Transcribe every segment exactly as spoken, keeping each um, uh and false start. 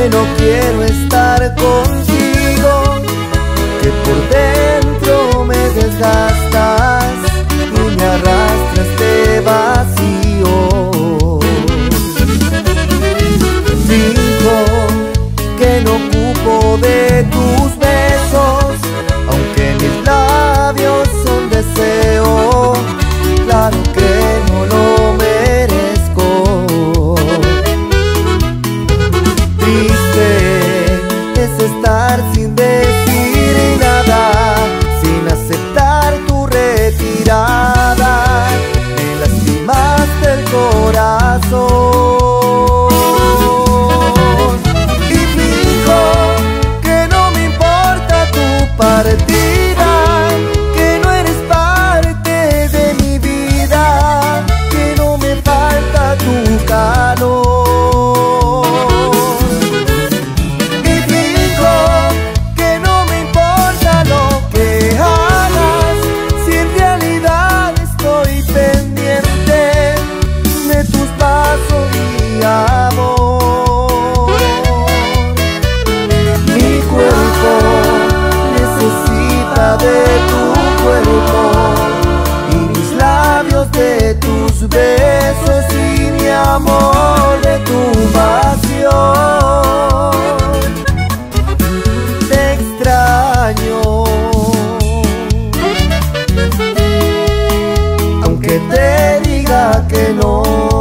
que no quiero estar contigo, que por dentro me desgastas y me arrastras este vacío. Finjo que no ocupo de tus besos, aunque mis labios son deseo, claro que no lo merezco. Triste es estar sin decir nada, sin aceptar tu retirada, me lastimaste el corazón. Y fijo que no me importa tu partida, que no eres parte de mi vida, que no me falta tu calor. Amor, mi cuerpo necesita de tu cuerpo y mis labios de tus besos y mi amor de tu pasión. Te extraño, aunque te diga que no.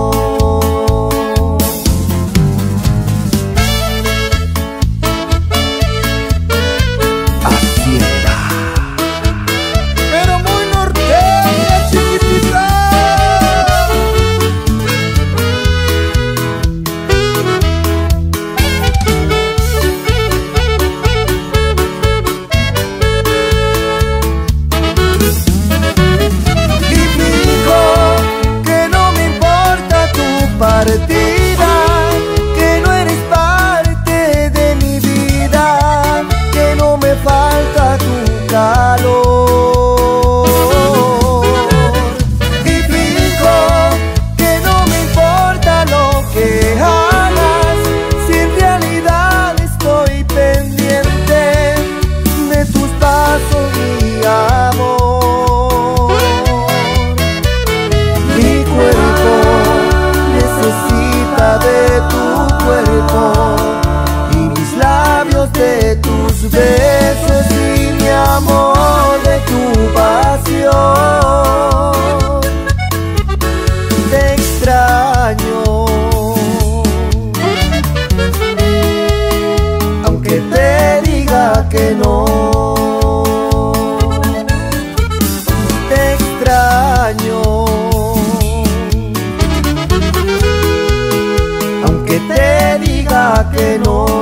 Partida, que no eres parte de mi vida, que no me falta tu calor. Y fijo que no me importa lo que hagas, si en realidad estoy pendiente de tus pasos y amor. Mi cuerpo necesita de tu cuerpo y mis labios de tus besos y mi amor de tu pasión. Te extraño, aunque te diga que no. Te extraño, aunque te diga que no.